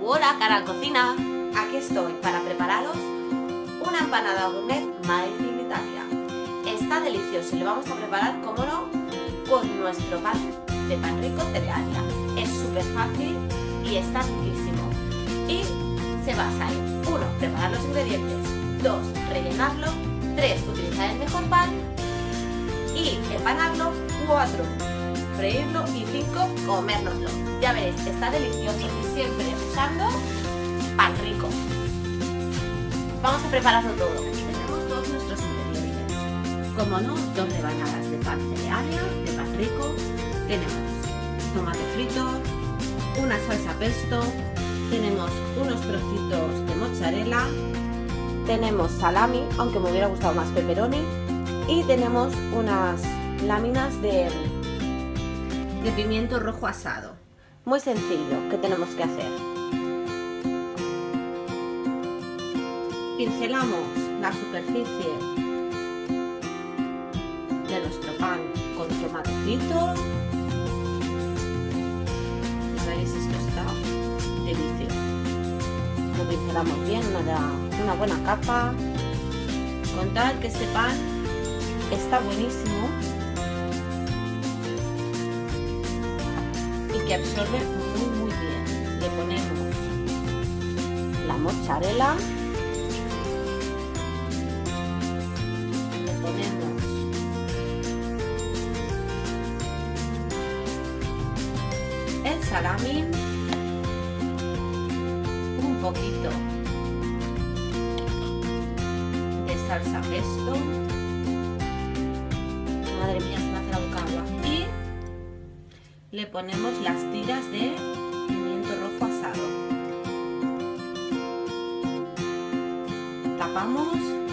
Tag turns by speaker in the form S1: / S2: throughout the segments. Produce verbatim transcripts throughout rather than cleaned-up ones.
S1: Hola, Canal Cocina. Aquí estoy para prepararos una empanada gourmet made in Italia. Está delicioso y lo vamos a preparar, como no, con nuestro pan de pan rico Telearia. Es súper fácil y está riquísimo. Y se basa en uno, preparar los ingredientes, dos, rellenarlo, tres, utilizar el mejor pan y empanarlo, cuatro, freírlo y cinco, comérnoslo. Ya veréis, está delicioso y siempre usando pan rico. Vamos a prepararlo todo. Aquí tenemos todos nuestros ingredientes. Como no, dos rebanadas de pan Telearia, de pan rico. Tenemos tomate frito, una salsa pesto, tenemos unos trocitos de mozzarella, tenemos salami, aunque me hubiera gustado más pepperoni, y tenemos unas láminas de, de pimiento rojo asado. Muy sencillo, ¿qué tenemos que hacer? Pincelamos la superficie de nuestro pan con tomate frito. Veréis, esto está delicioso. Lo pincelamos bien, una, una buena capa. Con tal que este pan está buenísimo y que absorbe muy muy bien. Le ponemos la mozzarella, le ponemos el salami, un poquito de salsa pesto. Madre mía, se me hace la boca agua. Y le ponemos las tiras de pimiento rojo asado. Tapamos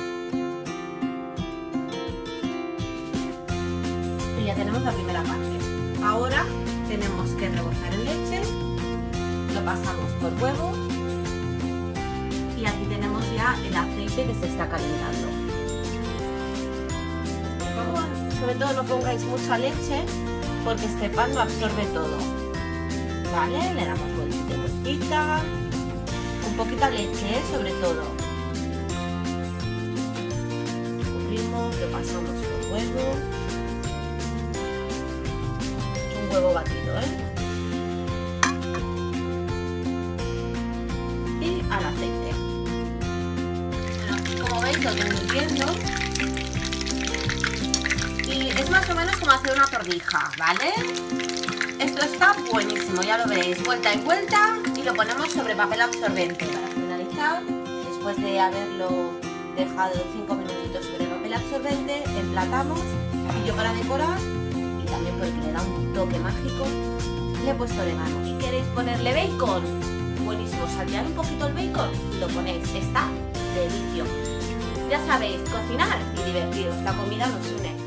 S1: y ya tenemos la primera parte. Ahora tenemos que rebozar en leche, lo pasamos por huevo y aquí tenemos ya el aceite que se está calentando. Sobre todo no pongáis mucha leche porque este pan lo absorbe todo. Vale, le damos vueltita, vueltita, con poquita leche, ¿eh? Sobre todo. Cubrimos, lo pasamos por huevo. Un huevo batido, ¿eh? Y al aceite. Bueno, como veis lo tengo hirviendo. Y es más o menos como hacer una torrija, ¿vale? Esto está buenísimo, ya lo veréis, vuelta y vuelta, y lo ponemos sobre papel absorbente. Para finalizar, después de haberlo dejado cinco minutitos sobre papel absorbente, emplatamos, y yo para decorar, y también porque le da un toque mágico, le he puesto orégano. ¿Y queréis ponerle bacon? Buenísimo, saltear un poquito el bacon y lo ponéis, está delicioso. Ya sabéis, cocinar y divertiros, la comida nos une.